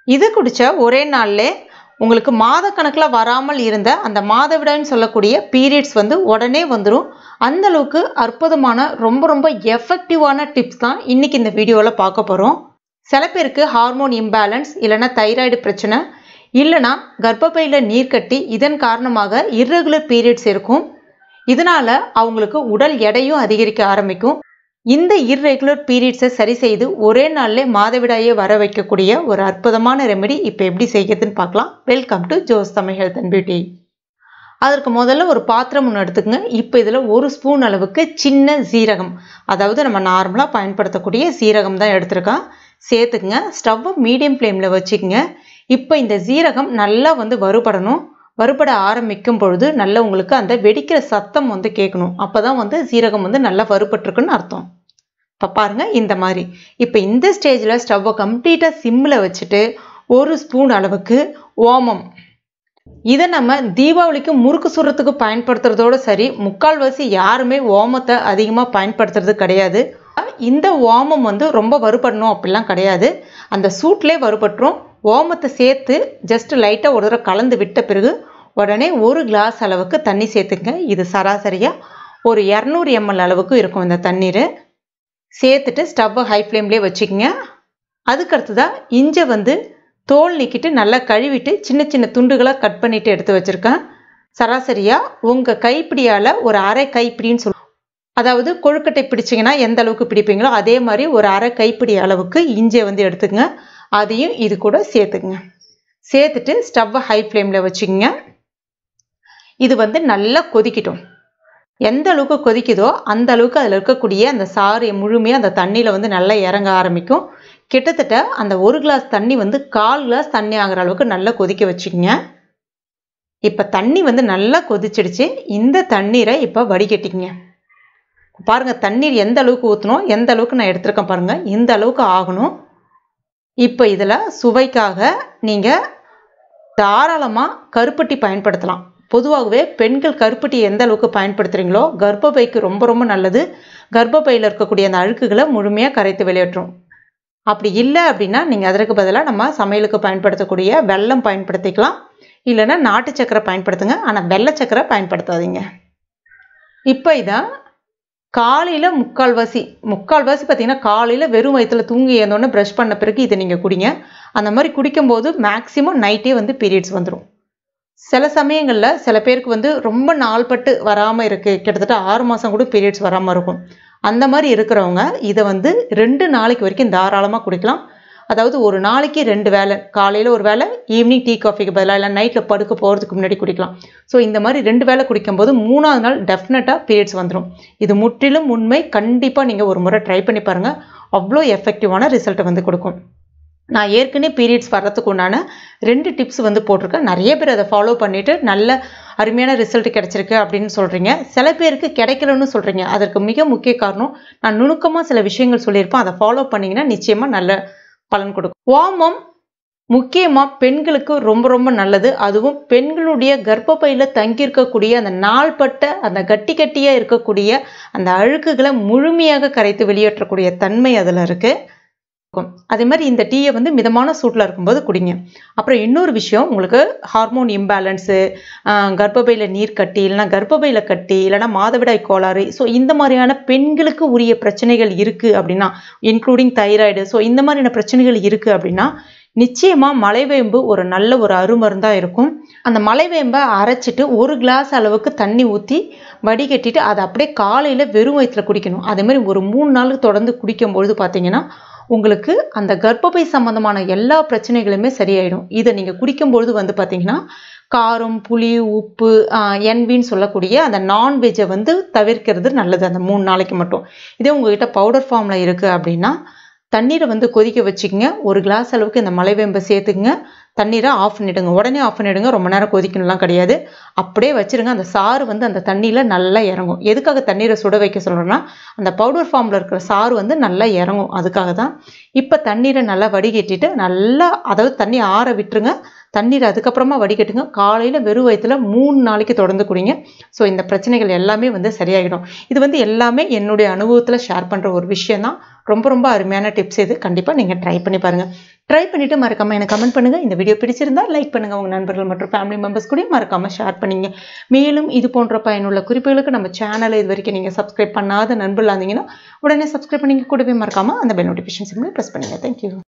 இது குடிச்ச ஒரே நாள்லே உங்களுக்கு மாதக்கணக்கில் வராமல் இருந்த அந்த மாதவிடாய்னு சொல்லக்கூடிய பீரியட்ஸ் வந்து உடனே வந்துடும். அந்த அளவுக்கு அற்புதமான ரொம்ப எஃபெக்டிவான டிப்ஸ் தான் இன்னைக்கு இந்த வீடியோவில் பார்க்க போகிறோம். சில பேருக்கு ஹார்மோன் இம்பேலன்ஸ் இல்லைன்னா தைராய்டு பிரச்சனை இல்லைனா கர்ப்பப்பையில் நீர் கட்டி இதன் காரணமாக இர்ரெகுலர் பீரியட்ஸ் இருக்கும். இதனால அவங்களுக்கு உடல் எடையும் அதிகரிக்க ஆரம்பிக்கும். இந்த இர்ரெகுலர் பீரியட்ஸை சரி செய்து ஒரே நாள்ல மாதவிடாயை வர வைக்கக்கூடிய ஒரு அற்புதமான ரெமெடி இப்போ எப்படி செய்கிறதுன்னு பார்க்கலாம். Welcome to Jo's Tamil health and beauty. அதற்கு முதல்ல ஒரு பாத்திரம் ஒன்று எடுத்துக்கங்க. இப்போ இதில் 1 ஸ்பூன் அளவுக்கு சின்ன சீரகம், அதாவது நம்ம நார்மலாக பயன்படுத்தக்கூடிய சீரகம் தான் எடுத்துருக்கேன், சேர்த்துக்குங்க. ஸ்டவ்வை மீடியம் ஃப்ளேமில் வச்சுக்கோங்க. இப்போ இந்த சீரகம் நல்லா வந்து வறுபடணும். வறுபட ஆரம்பிக்கும் பொழுது நல்லா உங்களுக்கு அந்த வெடிக்கிற சத்தம் வந்து கேட்கணும். அப்போ தான் வந்து சீரகம் வந்து நல்லா வறுபட்டுருக்குன்னு அர்த்தம். இப்போ பாருங்கள் இந்த மாதிரி. இப்போ இந்த ஸ்டேஜில் ஸ்டவ்வை கம்ப்ளீட்டாக சிம்மில் வச்சுட்டு 1 ஸ்பூன் அளவுக்கு ஓமம், இதை நம்ம தீபாவளிக்கு முறுக்கு சுடுறதுக்கு பயன்படுத்துறதோடு சரி, முக்கால்வாசி யாருமே ஓமத்தை அதிகமாக பயன்படுத்துறது கிடையாது. இந்த ஓமம் வந்து ரொம்ப வறுபடணும் அப்படிலாம் கிடையாது, அந்த சூட்லேயே வறுபட்டுரும். ஓமத்தை சேர்த்து ஜஸ்ட் லைட்டாக ஒரு தடவை கலந்து விட்ட பிறகு உடனே 1 கிளாஸ் அளவுக்கு தண்ணி சேர்த்துங்க. இது சராசரியாக ஒரு 200 ml அளவுக்கு இருக்கும் இந்த தண்ணீர். சேர்த்துட்டு ஸ்டவ்வை ஹை ஃப்ளேம்லேயே வச்சுக்கோங்க. அதுக்கடுத்துதான் இஞ்சை வந்து தோல் நீக்கிட்டு நல்லா கழுவிட்டு சின்ன சின்ன துண்டுகளாக கட் பண்ணிவிட்டு எடுத்து வச்சுருக்கேன். சராசரியாக உங்கள் கைப்பிடியால் ஒரு அரை கைப்பிடின்னு சொல்லுவோம், அதாவது கொழுக்கட்டை பிடிச்சிங்கன்னா எந்த அளவுக்கு பிடிப்பீங்களோ அதே மாதிரி ஒரு அரை கைப்பிடி அளவுக்கு இஞ்சை வந்து எடுத்துக்கங்க. அதையும் இது கூட சேர்த்துக்குங்க. சேர்த்துட்டு ஸ்டவ்வை ஹை ஃப்ளேமில் வச்சுக்கோங்க. இது வந்து நல்லா கொதிக்கட்டும். எந்த அளவுக்கு கொதிக்குதோ அந்த அளவுக்கு அதில் இருக்கக்கூடிய அந்த சாறு முழுமையாக அந்த தண்ணியில் வந்து நல்லா இறங்க ஆரம்பிக்கும். கிட்டத்தட்ட அந்த 1 கிளாஸ் தண்ணி வந்து 1/4 கிளாஸ் தண்ணி ஆகிற அளவுக்கு நல்லா கொதிக்க வச்சுக்கோங்க. இப்போ தண்ணி வந்து நல்லா கொதிச்சிடுச்சு. இந்த தண்ணீரை இப்போ வடிகட்டிங்க. பாருங்கள் தண்ணீர் எந்த அளவுக்கு ஊற்றணும், எந்த அளவுக்கு நான் எடுத்துருக்கேன் பாருங்கள், இந்த அளவுக்கு ஆகணும். இப்போ இதில் சுவைக்காக நீங்கள் தாராளமாக கருப்பட்டி பயன்படுத்தலாம். பொதுவாகவே பெண்கள் கருப்பட்டி எந்த அளவுக்கு பயன்படுத்துகிறீங்களோ கர்ப்பப்பைக்கு ரொம்ப நல்லது. கர்ப்பப்பையில் இருக்கக்கூடிய அந்த அழுக்குகளை முழுமையாக கரைத்து வெளியேற்றும். அப்படி இல்லை அப்படின்னா நீங்கள் அதற்கு பதிலாக நம்ம சமையலுக்கு பயன்படுத்தக்கூடிய வெல்லம் பயன்படுத்திக்கலாம், இல்லைன்னா நாட்டு சக்கரை பயன்படுத்துங்க. ஆனால் வெள்ளை சக்கரை பயன்படுத்தாதீங்க. இப்போ இதான் காலையில் முக்கால்வாசி பார்த்தீங்கன்னா காலையில் வெறும் வயிற்றில் தூங்கி ஏந்தோடனே ப்ரஷ் பண்ண பிறகு இதை நீங்கள் குடிங்க. அந்த மாதிரி குடிக்கும்போது மேக்ஸிமம் நைட்டே வந்து பீரியட்ஸ் வந்துடும். சில சமயங்களில் சில பேருக்கு வந்து ரொம்ப நாள்பட்டு வராமல் இருக்குது, கிட்டத்தட்ட 6 மாதம் கூட பீரியட்ஸ் வராமல் இருக்கும். அந்த மாதிரி இருக்கிறவங்க இதை வந்து 2 நாளைக்கு வரைக்கும் தாராளமாக குடிக்கலாம். அதாவது ஒரு நாளைக்கு 2 வேளை, காலையில் ஒரு வேளை, ஈவினிங் டீ காஃபிக்கு பதிலாக இல்லை நைட்டில் படுக்க போகிறதுக்கு முன்னாடி குடிக்கலாம். ஸோ இந்த மாதிரி 2 வேளை குடிக்கும்போது 3ஆவது நாள் டெஃபினட்டாக பீரியட்ஸ் வந்துடும். இது முற்றிலும் உண்மை. கண்டிப்பாக நீங்கள் ஒரு முறை ட்ரை பண்ணி பாருங்கள். அவ்வளோ எஃபெக்டிவான ரிசல்ட்டை வந்து கொடுக்கும். நான் ஏற்கனவே பீரியட்ஸ் வர்றதுக்கு உண்டான 2 டிப்ஸ் வந்து போட்டிருக்கேன். நிறைய பேர் அதை ஃபாலோ பண்ணிவிட்டு நல்ல அருமையான ரிசல்ட் கிடைச்சிருக்கு அப்படின்னு சொல்கிறீங்க. சில பேருக்கு கிடைக்கலன்னு சொல்கிறீங்க. அதற்கு மிக முக்கிய காரணம் நான் நுணுக்கமாக சில விஷயங்கள் சொல்லியிருப்பேன். அதை ஃபாலோ பண்ணிங்கன்னா நிச்சயமாக நல்ல பலன் கொடுக்கும். ஓமம் முக்கியமாக பெண்களுக்கு ரொம்ப நல்லது. அதுவும் பெண்களுடைய கர்ப்பப்பையில் தங்கியிருக்கக்கூடிய அந்த நாள்பட்ட அந்த கட்டியாக இருக்கக்கூடிய அந்த அழுக்குகளை முழுமையாக கரைத்து வெளியேற்றக்கூடிய தன்மை அதில் இருக்குது. அதே மாதிரி இந்த டீயை வந்து மிதமான சூட்டில் இருக்கும்போது குடிங்க. அப்புறம் இன்னொரு விஷயம், உங்களுக்கு ஹார்மோன் இம்பேலன்ஸு, கர்ப்பப்பையில் நீர் கட்டி இல்லைனா கர்ப்பப்பையில் கட்டி இல்லைனா மாதவிடாய் கோளாறு, ஸோ இந்த மாதிரியான பெண்களுக்கு உரிய பிரச்சனைகள் இருக்குது அப்படின்னா, இன்க்ளூடிங் தைராய்டு, ஸோ இந்த மாதிரியான பிரச்சனைகள் இருக்குது அப்படின்னா நிச்சயமாக மலைவேம்பு ஒரு நல்ல ஒரு அருமருந்தாக இருக்கும். அந்த மலைவேம்பை அரைச்சிட்டு 1 கிளாஸ் அளவுக்கு தண்ணி ஊற்றி வடிகட்டிட்டு அதை அப்படியே காலையில் வெறும் வயிற்றில் குடிக்கணும். அதே மாதிரி ஒரு 3 நாளுக்கு தொடர்ந்து குடிக்கும்பொழுது பார்த்தீங்கன்னா உங்களுக்கு அந்த கர்ப்பப்பை சம்பந்தமான எல்லா பிரச்சனைகளுமே சரியாயிடும். இதை நீங்கள் குடிக்கும்பொழுது வந்து பார்த்தீங்கன்னா காரம், புளி, உப்பு, என்வின்னு சொல்லக்கூடிய அந்த நான்வெஜ்ஜை வந்து தவிர்க்கிறது நல்லது அந்த 3 நாளைக்கு மட்டும். இதே உங்ககிட்ட பவுடர் ஃபார்மில் இருக்குது அப்படின்னா தண்ணீரை வந்து கொதிக்க வச்சுக்கோங்க. 1 கிளாஸ் அளவுக்கு இந்த மலைவேம்பை சேர்த்துக்குங்க. தண்ணீரை ஆஃப் பண்ணிவிடுங்க. உடனே ஆஃப் பண்ணிவிடுங்க. ரொம்ப நேரம் கொதிக்கணும்லாம் கிடையாது. அப்படியே வச்சுருங்க. அந்த சாறு வந்து அந்த தண்ணியில் நல்லா இறங்கும். எதுக்காக தண்ணீரை சுட வைக்க சொல்கிறேன்னா அந்த பவுடர் ஃபார்மில் இருக்கிற சாறு வந்து நல்லா இறங்கும், அதுக்காக தான். இப்போ தண்ணீரை நல்லா வடிகட்டிட்டு நல்லா, அதாவது தண்ணி ஆற விட்டுருங்க. தண்ணீரை அதுக்கப்புறமா வடிகட்டுங்க. காலையில் வெறும் வயிற்றில் 3 நாளைக்கு தொடர்ந்து குடிங்க. ஸோ இந்த பிரச்சனைகள் எல்லாமே வந்து சரியாகிடும். இது வந்து எல்லாமே என்னுடைய அனுபவத்தில் ஷேர் பண்ணுற ஒரு விஷயம் தான். ரொம்ப அருமையான டிப்ஸ் இது. கண்டிப்பாக நீங்கள் ட்ரை பண்ணி பாருங்கள். ட்ரை பண்ணிட்டு மறக்காம எனக்கு கமெண்ட் பண்ணுங்க. இந்த வீடியோ பிடிச்சிருந்தா லைக் பண்ணுங்க. உங்க நண்பர்கள் மற்றும் ஃபேமிலி மெம்பர்ஸ் கூட மறக்காம ஷேர் பண்ணுங்க. மேலும் இது போன்ற பயனுள்ள குறிப்புகளுக்கு நம்ம சேனலை இது வரைக்கும் நீங்க சப்ஸ்கிரைப் பண்ணாத நண்பர்களா இருந்தீங்கன்னா உடனே சப்ஸ்கிரைப் பண்ணிங்க. கூடவே மறக்காம அந்த பெல் நோட்டிஃபிகேஷன் சிம்பிளை பிரஸ் பண்ணுங்க. Thank you.